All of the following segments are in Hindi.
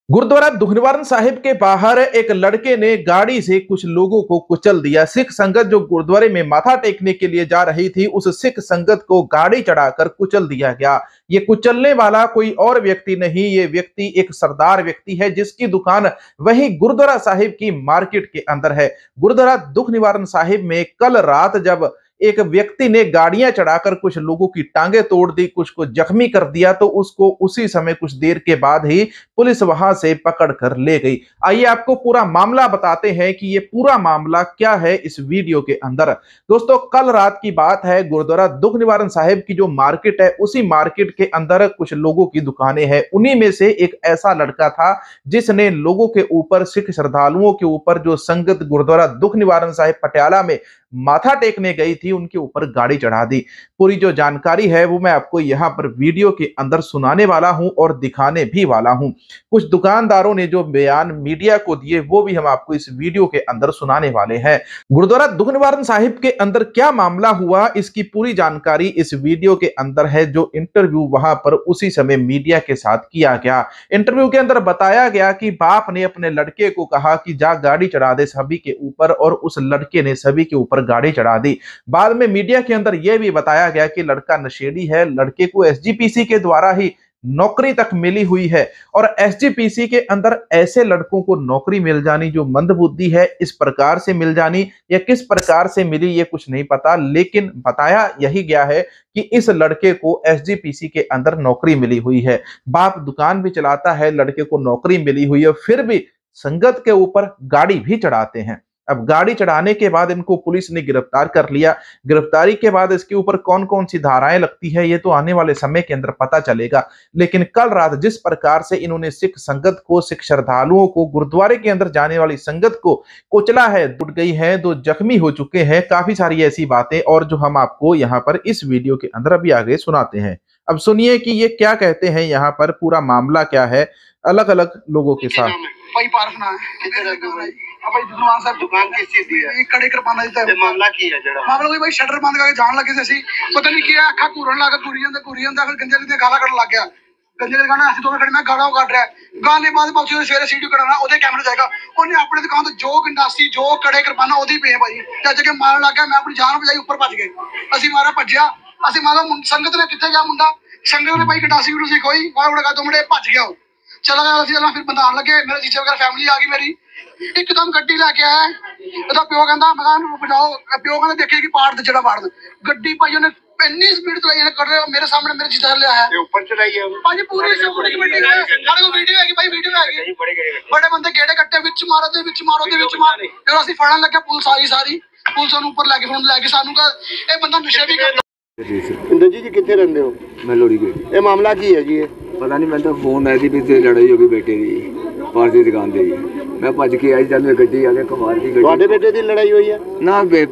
गुरुद्वारा दुखनिवारण साहिब के बाहर एक लड़के ने गाड़ी से कुछ लोगों को कुचल दिया। सिख संगत जो गुरुद्वारे में माथा टेकने के लिए जा रही थी, उस सिख संगत को गाड़ी चढ़ाकर कुचल दिया गया। ये कुचलने वाला कोई और व्यक्ति नहीं, ये व्यक्ति एक सरदार व्यक्ति है जिसकी दुकान वही गुरुद्वारा साहिब की मार्केट के अंदर है। गुरुद्वारा दुखनिवारण साहिब में कल रात जब एक व्यक्ति ने गाड़ियां चढ़ाकर कुछ लोगों की टांगे तोड़ दी, कुछ को जख्मी कर दिया, तो उसको उसी समय कुछ देर के बाद ही पुलिस वहां से पकड़ कर ले गई। आइए आपको पूरा मामला बताते हैं कि ये पूरा मामला क्या है इस वीडियो के अंदर। दोस्तों, कल रात की बात है। गुरुद्वारा दुखनिवारण साहिब की जो मार्केट है, उसी मार्केट के अंदर कुछ लोगों की दुकानें हैं। उन्हीं में से एक ऐसा लड़का था जिसने लोगों के ऊपर, सिख श्रद्धालुओं के ऊपर, जो संगत गुरुद्वारा दुखनिवारण साहिब पटियाला में माथा टेकने गई थी, उनके ऊपर गाड़ी चढ़ा दी। पूरी जो जानकारी है वो मैं आपको यहां पर वीडियो के अंदर सुनाने वाला हूं और दिखाने भी वाला हूं। कुछ दुकानदारों ने जो बयान मीडिया को दिए वो भी हम आपको इस वीडियो के अंदर सुनाने वाले हैं। गुरुद्वारा दुखनिवारण साहिब के अंदर क्या मामला हुआ, इसकी पूरी जानकारी इस वीडियो के अंदर है। जो इंटरव्यू वहां पर उसी समय मीडिया के साथ किया गया, इंटरव्यू के अंदर बताया गया कि बाप ने अपने लड़के को कहा कि जा गाड़ी चढ़ा दे सभी के ऊपर, और उस लड़के ने सभी के ऊपर गाड़ी चढ़ा दी। बाद में मीडिया के अंदर यह भी बताया गया कि लड़का नशेड़ी है, लड़के को एसजीपीसी के द्वारा ही नौकरी तक मिली हुई है, और एसजीपीसी के अंदर ऐसे लड़कों को नौकरी मिल जानी जो मंदबुद्धि है, इस प्रकार से मिल जानी या किस प्रकार से मिली ये कुछ नहीं पता, लेकिन बताया यही गया है कि इस लड़के को एसजीपीसी के अंदर नौकरी मिली हुई है। बाप दुकान भी चलाता है, लड़के को नौकरी मिली हुई है, फिर भी संगत के ऊपर गाड़ी भी चढ़ाते हैं। अब गाड़ी चढ़ाने के बाद इनको पुलिस ने गिरफ्तार कर लिया। गिरफ्तारी के बाद इसके ऊपर कौन कौन सी धाराएं लगती है ये तो आने वाले समय के अंदर पता चलेगा। लेकिन कल रात जिस प्रकार से इन्होंने सिख संगत को, सिख श्रद्धालुओं को, गुरुद्वारे के अंदर जाने वाली संगत को कुचला है, टूट गई है, दो जख्मी हो चुके हैं, काफी सारी ऐसी बातें और जो हम आपको यहाँ पर इस वीडियो के अंदर अभी आगे सुनाते हैं। अब सुनिए कि ये क्या कहते हैं, यहाँ पर पूरा मामला क्या है अलग अलग लोगों के साथ। भाई पार्क ना है कितने रहते हो भाई? भाई दुकान सर दुकान किस चीज दी है? कड़े करपाना देता है। मामला की है जड़ा मामला कोई भाई शटर बंद करके जान लगे जैसी पता नहीं किया, अखा कूरन लगा, कुरियन दा फिर गंजे ने गाला कड़न लग गया। गंजे ने गाना ऐसे दोनों खड़े ना गाड़ा काट रहा है। गाने बाद बाबू ने सवेरे सीडी कढ़ाना ओदे कैमरे जाएगा। ओने अपने दुकान तो जो गंडासी जो कड़े करपाना ओदी पे है भाई। जज के मारन लग गया, मैं अपनी जान बचाई, ऊपर भज गए। असि मारा भज्या, असि मारा संगत ने किथे गया मुंडा, संगत ने भाई गंडासी गुंडासी कोई वाला उड़ा दो मुंडे भज गया। चला गया चला, फिर बंदा आने लगे, मेरे जीजे वगैरह फैमिली आ गई मेरी, एकदम गड्डी लेके आया। ਇਹਦਾ ਪਿਓ ਕਹਿੰਦਾ ਮਕਾਨ ਨੂੰ ਬਚਾਓ, ਪਿਓ ਕਹਿੰਦਾ ਦੇਖੇ ਕਿ ਪਾੜ ਤੇ ਜਿਹੜਾ ਪਾੜ ਗੱਡੀ ਭਾਈ ਉਹਨੇ ਇੰਨੀ ਸਪੀਡ ਚਲਾਈ ਹੈ, ਕਰ ਮੇਰੇ ਸਾਹਮਣੇ ਮੇਰੇ ਜਿੱਦਾਂ ਲਿਆ ਹੈ ਤੇ ਉੱਪਰ ਚਲਾਈ ਹੈ ਭਾਜੀ ਪੂਰੀ ਸਿਕਿਉਰਿਟੀ ਕਮੇਟੀ ਹੈ। ਸਾਡੇ ਕੋਲ ਵੀਡੀਓ ਹੈਗੀ ਭਾਈ, ਵੀਡੀਓ ਹੈਗੀ, ਬੜੇ ਬੰਦੇ ਗੇੜੇ ਕੱਟੇ ਵਿੱਚ ਮਾਰੋ ਦੇ ਵਿੱਚ ਮਾਰੋ ਦੇ ਵਿੱਚ ਮਾਰ। ਫਿਰ ਅਸੀਂ ਫੜਨ ਲੱਗੇ, ਪੁਲਿਸ ਆਈ ਸਾਰੀ, ਪੁਲਿਸ ਨੂੰ ਉੱਪਰ ਲੈ ਕੇ ਹੁਣ ਲੈ ਕੇ ਸਾਨੂੰ ਕਹ ਇਹ ਬੰਦਾ ਨਸ਼ੇ ਵੀ ਕਰਦਾ। इंदर जी कितने रहते हो? मैं लोड़ी गई। ये मामला की है जी? पता नहीं, मैं तो फोन आई थी भी लड़ाई हो गई बेटे की पास की दुकान से। मैं भज के आई, जब मैं गड्डी आ गया कमाल की गड्डी। बेटे की लड़ाई हुई है ना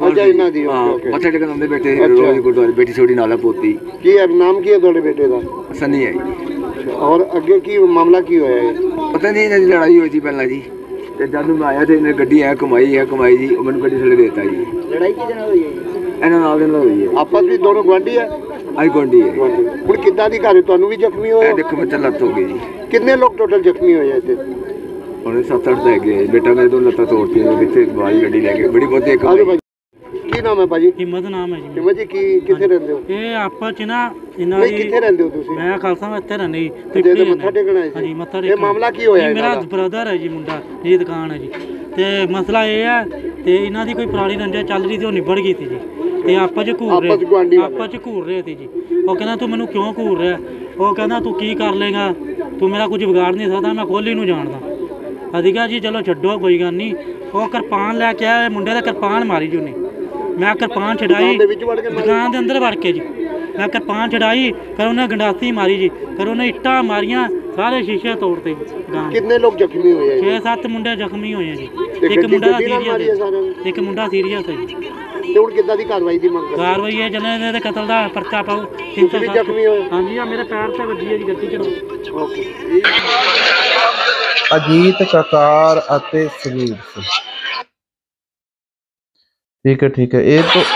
मत्था टेकन आंदे बेटे रोज गुरुद्वारे, बेटी छोटी नाला पोती की है। नाम की है थोड़े बेटे का? सनी है। और अगे की मामला की होया है? पता नहीं, इन्हें लड़ाई हुई थी पहला जी, ते जब मैं आया थे इन्हें गड्डी है कमाई जी, मैंने गड्डी थले देता जी। लड़ाई की जना हुई है? ਇਹਨਾਂ ਨਾਲ ਦੇ ਨਾਲ ਹੋਈ ਹੈ। ਆਪਸ ਵਿੱਚ ਦੋਨੋਂ ਗੁਆਂਢੀ ਹੈ? ਆਈ ਗੁਆਂਢੀ ਹੈ। ਹੁਣ ਕਿੱਦਾਂ ਦੀ ਘਰ ਤੁਹਾਨੂੰ ਵੀ ਜ਼ਖਮੀ ਹੋਏ? ਦੇਖੋ ਬੱਚਾ ਲੱਤ ਹੋ ਗਈ ਜੀ। ਕਿੰਨੇ ਲੋਕ ਟੋਟਲ ਜ਼ਖਮੀ ਹੋਏ ਇੱਥੇ? ਉਹਨੇ 7-8 ਲੈ ਗਏ। ਬੇਟਾ ਮੇਰੇ ਦੋ ਲੱਤਾਂ ਤੋੜਤੀਆਂ, ਕਿੱਥੇ ਬਾਈ ਗੱਡੀ ਲੈ ਕੇ ਬੜੀ ਬਹੁਤੀ ਇੱਕ। ਕੀ ਨਾਮ ਹੈ ਭਾਜੀ? ਹਿੰਮਤ ਨਾਮ ਹੈ ਜੀ। ਹਿੰਮਤ ਜੀ ਕਿੱਥੇ ਰਹਿੰਦੇ ਹੋ? ਇਹ ਆਪਾਂ ਚ ਨਾ ਇਹਨਾਂ ਦੀ ਕਿੱਥੇ ਰਹਿੰਦੇ ਹੋ ਤੁਸੀਂ? ਮੈਂ ਖਾਲਸਾ ਮੈਂ ਇੱਥੇ ਰਹਿੰਦੀ ਤੇ ਮੱਥਾ ਟੇਕਣਾ ਹੈ? ਹਾਂਜੀ ਮੱਥਾ ਟੇਕਣਾ। ਇਹ ਮਾਮਲਾ ਕੀ ਹੋਇਆ? ਮੇਰਾ ਬ੍ਰਦਰ ਹੈ ਜੀ, ਮੁੰਡਾ ਜੀ, ਦੁਕਾਨ ਹੈ ਜੀ, ਤੇ ਮਸਲਾ ਇਹ ਹੈ ਤੇ ਇਹਨਾਂ ਦੀ ਕੋਈ ਪੁਰਾਣੀ ਰੰਜਿਸ਼ ਚੱਲ ਰਹੀ ਸੀ, ਉਹ ਨਿਬੜ ਗਈ ਸੀ ਜੀ। ਤੇ ਆਪਾਂ ਚ ਘੂਰ ਰਹੇ ਸੀ ਜੀ। ਉਹ ਕਹਿੰਦਾ ਤੂੰ ਮੈਨੂੰ ਕਿਉਂ ਘੂਰ ਰਿਹਾ? ਉਹ ਕਹਿੰਦਾ ਤੂੰ ਕੀ ਕਰ ਲੇਗਾ, ਤੂੰ ਮੇਰਾ ਕੁਝ ਵਿਗਾੜ ਨਹੀਂ ਸਕਦਾ, ਮੈਂ ਕੋਹਲੀ ਨੂੰ ਜਾਣਦਾ। ਅਸੀਂ ਕਿਹਾ ਜੀ ਚਲੋ ਛੱਡੋ ਕੋਈ ਗੱਲ ਨਹੀਂ। ਉਹ ਕਿਰਪਾਨ ਲੈ ਕੇ ਆਇਆ, ਮੁੰਡੇ ਦਾ ਕਿਰਪਾਨ ਮਾਰੀ ਜੀ ਉਹਨੇ। ਮੈਂ ਕਿਰਪਾਨ ਛਡਾਈ ਦੁਕਾਨ ਦੇ ਅੰਦਰ ਵੜ ਕੇ ਜੀ, ਮੈਂ ਕਿਰਪਾਨ ਛਡਾਈ, ਫਿਰ ਉਹਨੇ ਗੰਡਾਸੀ ਮਾਰੀ ਜੀ, ਫਿਰ ਉਹਨੇ ਇੱਟਾਂ ਮਾਰੀਆਂ, ਸਾਰੇ ਸ਼ੀਸ਼ੇ ਤੋੜਤੇ। ਕਿੰਨੇ ਲੋਕ ਜ਼ਖਮੀ ਹੋਏ ਆ? 6-7 ਮੁੰਡੇ ਜ਼ਖਮੀ ਹੋਏ ਆ ਜੀ। ਇੱਕ ਮੁੰਡਾ ਸੀਰੀਅਸ ਹੈ ਜੀ। ਤੇ ਹੁਣ ਕਿੱਦਾਂ ਦੀ ਕਾਰਵਾਈ ਦੀ ਮੰਗ? ਕਾਰਵਾਈ ਹੈ ਜਨੇ ਇਹਦੇ ਕਤਲ ਦਾ ਪਰਚਾ ਪਾਓ। 307 ਜ਼ਖਮੀ ਹੋਏ? ਹਾਂਜੀ, ਆ ਮੇਰੇ ਪੈਰ ਤੇ ਵੱਜੀ ਹੈ ਜੀ ਗੱਡੀ ਚੜੋ। ਓਕੇ। अजीत ककार अते सुवीर सिंह, ठीक है। ये तो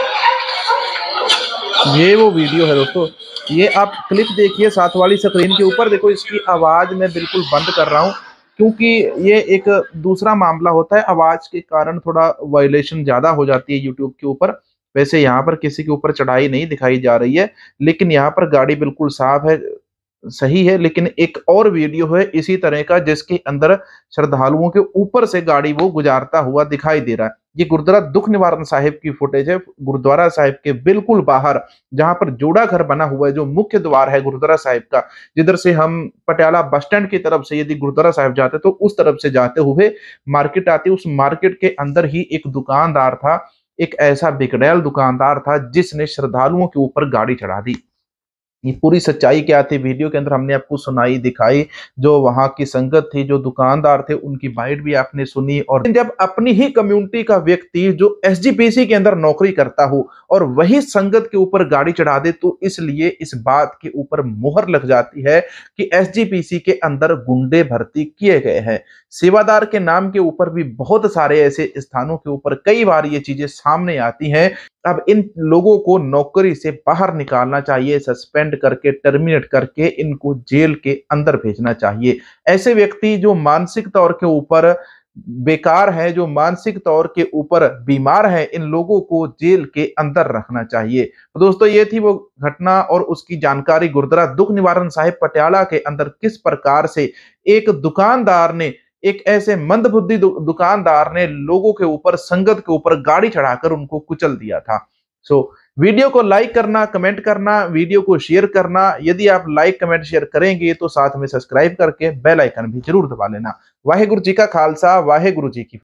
ये वो वीडियो है दोस्तों, ये आप क्लिप देखिए साथ वाली स्क्रीन के ऊपर। देखो इसकी आवाज मैं बिल्कुल बंद कर रहा हूँ, क्योंकि ये एक दूसरा मामला होता है, आवाज के कारण थोड़ा वायलेशन ज्यादा हो जाती है यूट्यूब के ऊपर। वैसे यहाँ पर किसी के ऊपर चढ़ाई नहीं दिखाई जा रही है, लेकिन यहाँ पर गाड़ी बिल्कुल साफ है, सही है। लेकिन एक और वीडियो है इसी तरह का जिसके अंदर श्रद्धालुओं के ऊपर से गाड़ी वो गुजारता हुआ दिखाई दे रहा है। ये गुरुद्वारा दुख निवारण साहिब की फुटेज है, गुरुद्वारा साहिब के बिल्कुल बाहर, जहां पर जोड़ा घर बना हुआ है, जो मुख्य द्वार है गुरुद्वारा साहिब का, जिधर से हम पटियाला बस स्टैंड की तरफ से यदि गुरुद्वारा साहिब जाते तो उस तरफ से जाते हुए मार्केट आती, उस मार्केट के अंदर ही एक दुकानदार था, एक ऐसा बिगड़ैल दुकानदार था जिसने श्रद्धालुओं के ऊपर गाड़ी चढ़ा दी। ये पूरी सच्चाई क्या थी वीडियो के अंदर हमने आपको सुनाई दिखाई, जो वहां की संगत थी, जो दुकानदार थे, उनकी बाइट भी आपने सुनी। और जब अपनी ही कम्युनिटी का व्यक्ति जो एसजीपीसी के अंदर नौकरी करता हो और वही संगत के ऊपर गाड़ी चढ़ा दे, तो इसलिए इस बात के ऊपर मुहर लग जाती है कि एसजीपीसी के अंदर गुंडे भर्ती किए गए हैं। सेवादार के नाम के ऊपर भी बहुत सारे ऐसे स्थानों के ऊपर कई बार ये चीजें सामने आती हैं। अब इन लोगों को नौकरी से बाहर निकालना चाहिए, सस्पेंड करके, टर्मिनेट करके इनको जेल के अंदर भेजना चाहिए। ऐसे व्यक्ति जो मानसिक तौर के ऊपर बेकार है, जो मानसिक तौर के ऊपर बीमार है, इन लोगों को जेल के अंदर रखना चाहिए। तो दोस्तों ये थी वो घटना और उसकी जानकारी। गुरुद्वारा दुख निवारण साहिब पटियाला के अंदर किस प्रकार से एक दुकानदार ने, एक ऐसे मंदबुद्धि दुकानदार ने लोगों के ऊपर, संगत के ऊपर गाड़ी चढ़ाकर उनको कुचल दिया था। वीडियो को लाइक करना, कमेंट करना, वीडियो को शेयर करना। यदि आप लाइक कमेंट शेयर करेंगे तो साथ में सब्सक्राइब करके बेल आइकन भी जरूर दबा लेना। वाहेगुरु जी का खालसा, वाहेगुरु जी की